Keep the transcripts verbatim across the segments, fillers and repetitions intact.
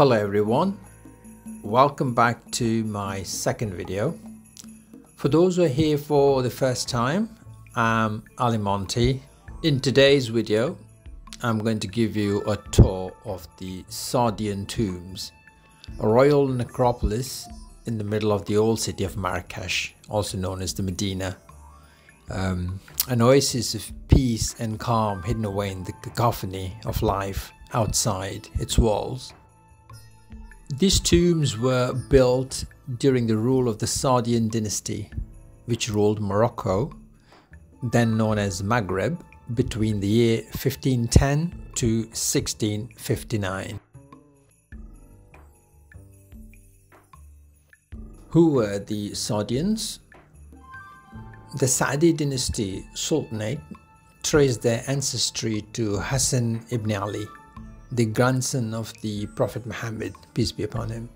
Hello everyone, welcome back to my second video. For those who are here for the first time, I'm Ali Monty. In today's video, I'm going to give you a tour of the Saadian Tombs, a royal necropolis in the middle of the old city of Marrakech, also known as the Medina. Um, an oasis of peace and calm hidden away in the cacophony of life outside its walls. These tombs were built during the rule of the Saadian dynasty, which ruled Morocco, then known as Maghreb, between the year fifteen ten to sixteen fifty-nine. Who were the Saadians? The Saadi dynasty Sultanate traced their ancestry to Hassan ibn Ali, the grandson of the Prophet Muhammad, peace be upon him.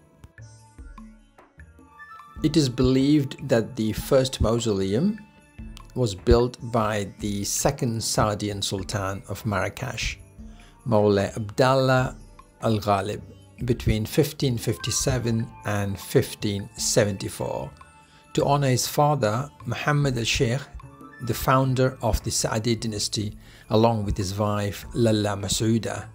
It is believed that the first mausoleum was built by the second Saadian Sultan of Marrakech, Mawla Abdallah al-Ghalib, between fifteen fifty-seven and fifteen seventy-four, to honor his father Muhammad al-Sheikh, the founder of the Saadi dynasty, along with his wife Lalla Masouda.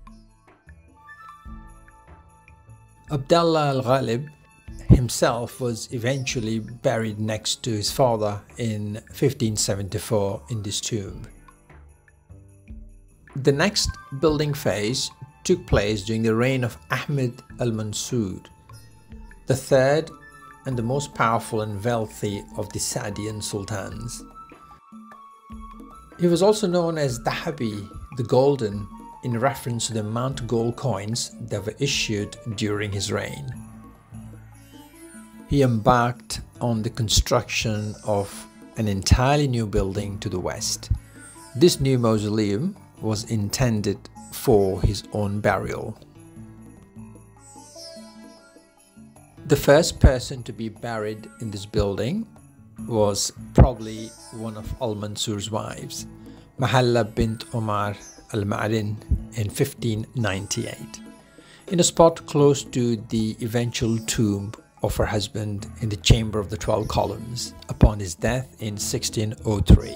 Abdallah al-Ghalib himself was eventually buried next to his father in fifteen seventy-four in this tomb. The next building phase took place during the reign of Ahmed al-Mansur, the third and the most powerful and wealthy of the Saadian sultans. He was also known as Dahabi, the Golden, in reference to the amount of gold coins that were issued during his reign. He embarked on the construction of an entirely new building to the west. This new mausoleum was intended for his own burial. The first person to be buried in this building was probably one of al-Mansur's wives, Mahalla bint Omar al-Ma'rin, in fifteen ninety-eight, in a spot close to the eventual tomb of her husband in the Chamber of the Twelve Columns upon his death in sixteen oh three.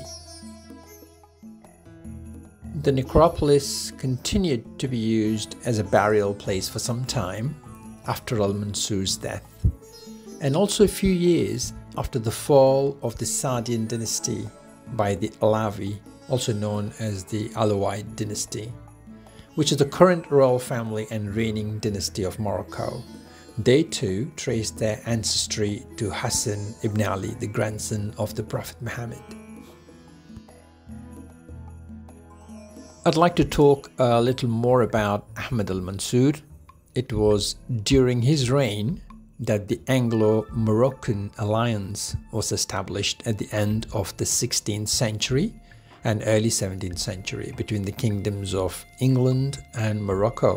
The necropolis continued to be used as a burial place for some time after al-Mansur's death, and also a few years after the fall of the Saadian dynasty by the Alawi, also known as the Alawite dynasty, which is the current royal family and reigning dynasty of Morocco. They too traced their ancestry to Hassan ibn Ali, the grandson of the Prophet Muhammad. I'd like to talk a little more about Ahmed al-Mansur. It was during his reign that the Anglo-Moroccan alliance was established at the end of the sixteenth century and early seventeenth century between the kingdoms of England and Morocco.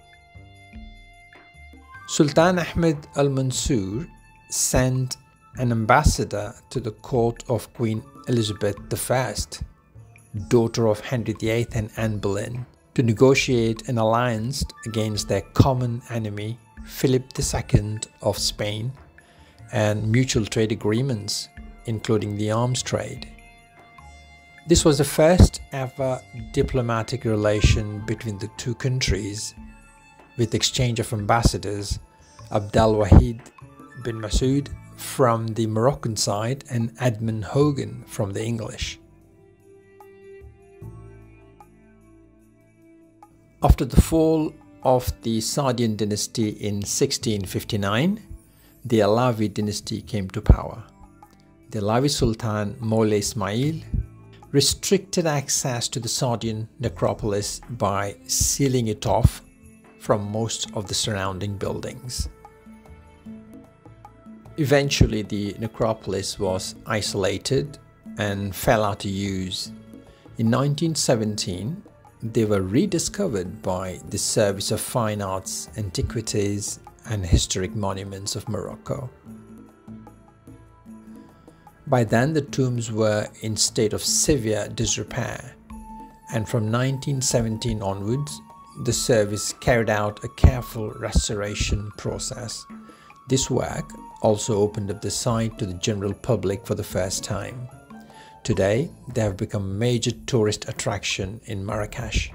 Sultan Ahmed al-Mansur sent an ambassador to the court of Queen Elizabeth the First, daughter of Henry the Eighth and Anne Boleyn, to negotiate an alliance against their common enemy Philip the Second of Spain, and mutual trade agreements, including the arms trade. This was the first ever diplomatic relation between the two countries, with exchange of ambassadors, Abdel Wahid bin Masoud from the Moroccan side and Edmund Hogan from the English. After the fall of the Saadian dynasty in sixteen fifty-nine, the Alawi dynasty came to power. The Alawi Sultan Mawla Ismail restricted access to the Saadian necropolis by sealing it off from most of the surrounding buildings. Eventually, the necropolis was isolated and fell out of use. In nineteen seventeen, they were rediscovered by the Service of Fine Arts, Antiquities and Historic Monuments of Morocco. By then, the tombs were in state of severe disrepair, and from nineteen seventeen onwards, the service carried out a careful restoration process. This work also opened up the site to the general public for the first time. Today, they have become a major tourist attraction in Marrakech.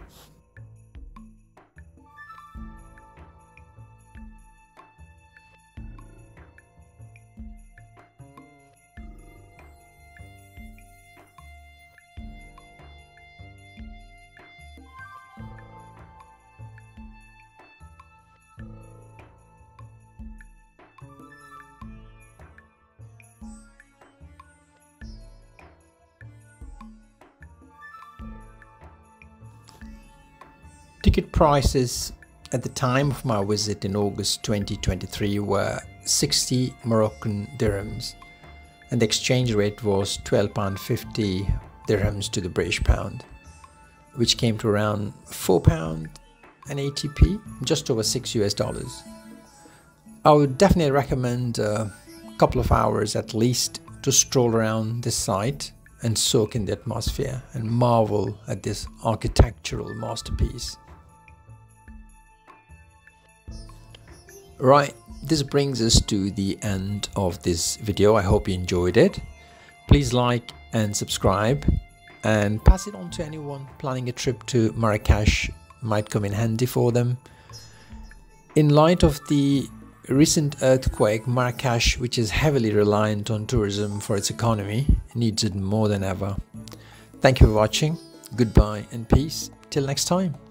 Ticket prices at the time of my visit in August twenty twenty-three were sixty Moroccan dirhams, and the exchange rate was twelve pounds fifty dirhams to the British pound, which came to around four pounds eighty p, just over six US dollars. I would definitely recommend a couple of hours at least to stroll around this site and soak in the atmosphere and marvel at this architectural masterpiece. Right, this brings us to the end of this video. I hope you enjoyed it. Please like and subscribe and pass it on to anyone planning a trip to Marrakech. Might come in handy for them. In light of the recent earthquake, Marrakech, which is heavily reliant on tourism for its economy, needs it more than ever. Thank you for watching. Goodbye and peace. Till next time.